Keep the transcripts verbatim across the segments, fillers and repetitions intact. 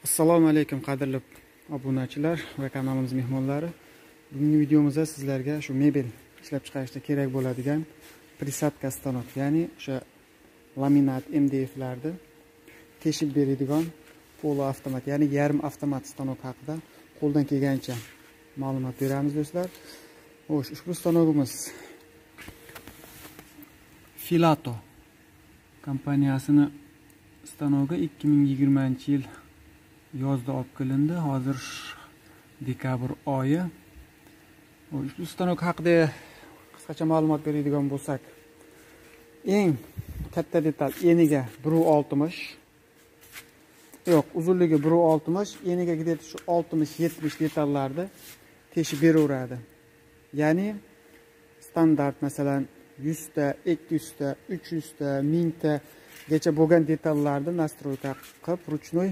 Assalomu alaykum qadrli obunachilar va kanalimiz mehmonlari. Bugungi videomizda sizlarga shu mebel ishlab chiqarishda kerak bo'ladigan prisadka stanok, ya'ni o'sha laminat M D F'larni teshib beradigan polo avtomat, ya'ni yarim avtomat stanok haqida qo'ldan kelgancha ma'lumot beramiz do'stlar. Xo'sh, ushbu stanogimiz Filato kompaniyasini stanogi ikki ming yigirmanchi yil yozda olib kelindi. Hozir dekabr oyi. Ushbu stanok haqida qisqacha ma'lumot beradigan bo'lsak, eng katta detal eniga bir oltmish, yo'q, uzunligi bir oltmish, eniga где-то shu oltmish yetmish detallarni teshib beraveradi. Ya'ni standart masalan yuz ta, ikki yuz ta, uch yuz ta, ming ta gacha bo'lgan detallarni nastroyka qilib ruchnoy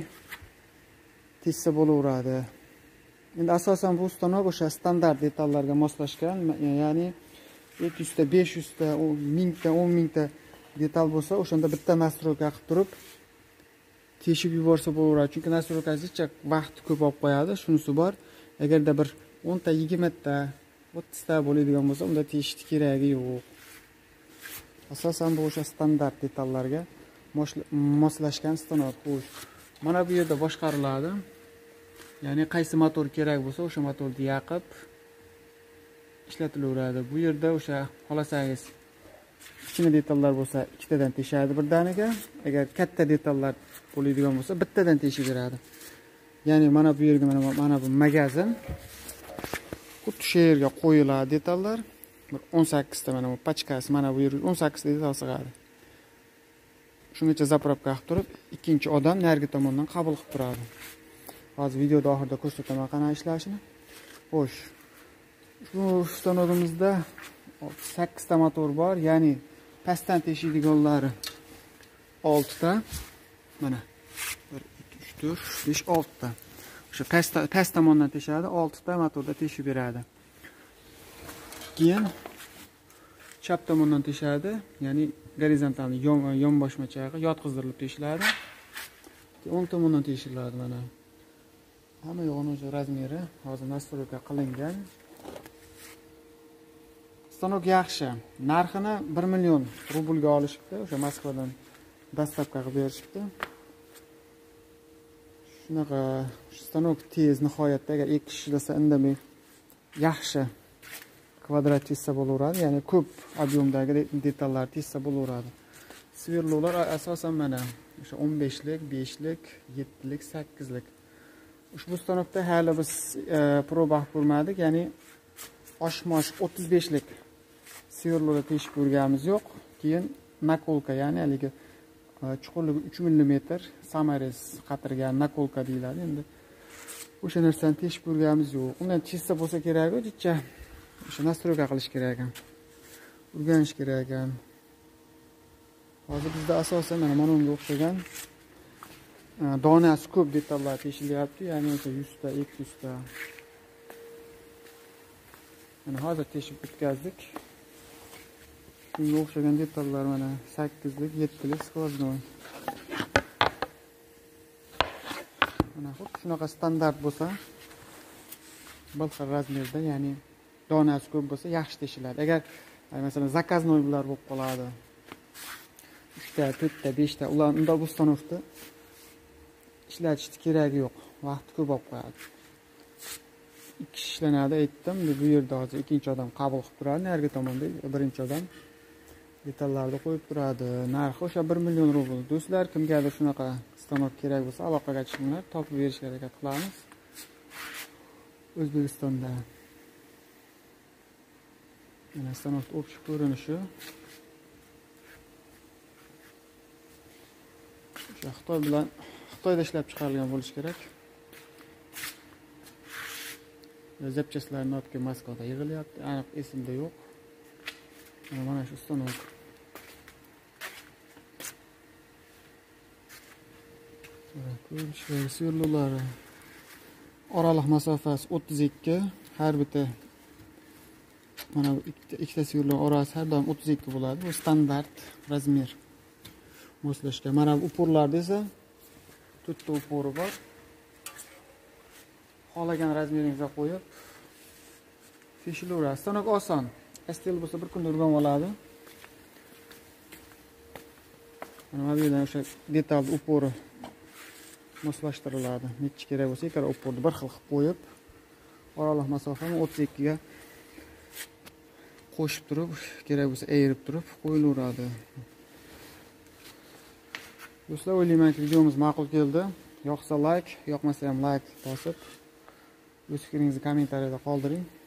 teshsa bo'laveradi. Endi asosan bu stanok o'sha standart detallarga moslashgan, ya'ni ikki yuz ta, besh yuz ta, ming ta, o'n ming ta detal bo'lsa, o'shanda bitta nastroyka qilib turib teshib yuborsa bo'laveradi. Chunki nastroykasicha vaqt ko'p olib qo'yadi, shunisi bor. Agarda bir o'n ta, yigirma ta, o'ttiz ta bo'ladigan bo'lsa, unda teshishni keragi yo'q. Asosan bu o'sha standart detallarga moslashgan stanok. Xo'sh, mana bu yerda boshqariladi. Ya'ni qaysi motor kerak bo'lsa, o'sha motorni yoqib ishlatilaveradi. Bu yerda o'sha xolasangiz kichkina detallar bo'lsa, ikkitadan teshadi birdaniga. Agar katta detallar bo'ladigan bo'lsa, bittadan teshib beradi. Ya'ni mana bu yerga mana mana bu magazin. Xuddi shu yerga qo'yiladi detallar. Bir o'n sakkiz ta mana bu pachkasi, mana bu yerga o'n sakkiz ta detal sig'adi. Shungacha zapravka qilib turib, ikkinchi odam narigi tomondan qabul qilib turadi. Hozir videoda oxirida ko'rsataman qanday ishlashini. Xo'sh, shu stanogimizda sakkiz ta motor bor, ya'ni pastdan teshiydiganlari olti ta. Mana bir, ikki, uch, to'rt, besh, olti ta. O'sha past past tomondan teshadi, olti ta motorda teshib beradi. Keyin chap tomondan teshadi, ya'ni gorizontal yon yonboshmachag'i yotqizdirilib teshiladi. o'ng tomondan teshiladi mana. Hamma yo'g'ini o'sha razmeri hozir nastroyka qilingan. Stanok yaxshi. Narxini bir million rublga olishibdi. O'sha Moskvadan dastlabki qilib berishibdi. Shunaqa stanok tez nihoyatda, agar ikki kishi ishlasa indamay yaxshi kvadrat teshsa bo'laveradi, ya'ni ko'p ob'yomdagi detallar teshsa bo'laveradi. Sverlolar asosan mana o'sha o'n beshlik, beshlik, yettilik, sakkizlik. Ushbu stanokda hali biz proba qilib ko'rmadik, ya'ni oshmosh o'ttiz beshlik sverlolar teshib ko'rganimiz yo'q. Keyin nakolka, ya'ni haligi chuqurligi uch millimetr samarez qatirgan nakolka deyiladi. Endi o'sha narsani teshib ko'rganimiz yo'q. Uni teshsa bo'lsa kerak, o'zicha o'sha nastroyka qilish kerak ekan. O'rganish kerak ekan. Hozir bizda asosan mana mana bunga o'xshagan donasi ko'p detallar teshilyapti, ya'ni o'sha yuz ta, ikki yuz ta. Mana hozir teshib bitkazdik. Bunga o'xshagan detallar mana sakkizlik, yettilik skvoznoy. Mana xuddi shunaqa standart bo'lsa, bir xil razmerda, ya'ni donasi ko'p bo'lsa yaxshi teshiladi. Agar masalan zakaznoylar bo'lib qoladi, uch ta, to'rt ta, besh ta, ular unda bu stanokda ishlatishni keragi yo'q. Vaqt ko'p olib qo'yadi. Ikki kishi ishlanadi, aytdim. Bu yerda hozir ikkinchi odam qabul qilib turadi, narigi tomonda birinchi odam detallarni qo'yib turadi. Narxi o'sha bir million rubl. Do'stlar, kimgadir shunaqa stanok kerak bo'lsa, aloqaga chiqinglar, topib berishga harakat qilamiz. O'zbekistonda mana stanokning общий ko'rinishi. O'sha Xitoy bilan Xitoyda ishlab chiqarilgan bo'lishi kerak. Zapchastlar notga Moskvada yig'ilyapti, aniq esimda yo'q. Mana shu stanok. Ko'rinishlari, sverlolari. Oraliq masofasi o'ttiz ikki, har bitta mana bu ikkita sverlo orasi har doim o'ttiz ikki bo'ladi. Bu standart razmer moslashga. Mana bu uporlarda esa to'rtta upori bor. xohlagan razmeringizga qo'yib teshilaveradi. Stanok oson. Stel bo'lsa bir kunda urgan oladi. Mana bu yerdan o'sha detalni upori moslashtiriladi. Nechi kerak bo'lsa, ikkala uporni bir xil qilib qo'yib, oraliq masofani o'ttiz ikki ga qo'shib turib, kerak bo'lsa ayirib turib qo'yilaveradi. Do'stlar, o'ylaymanki videomiz ma'qul keldi. Yoqsa like, yoqmasa ham like bosib, o'z fikringizni kommentariyada qoldiring.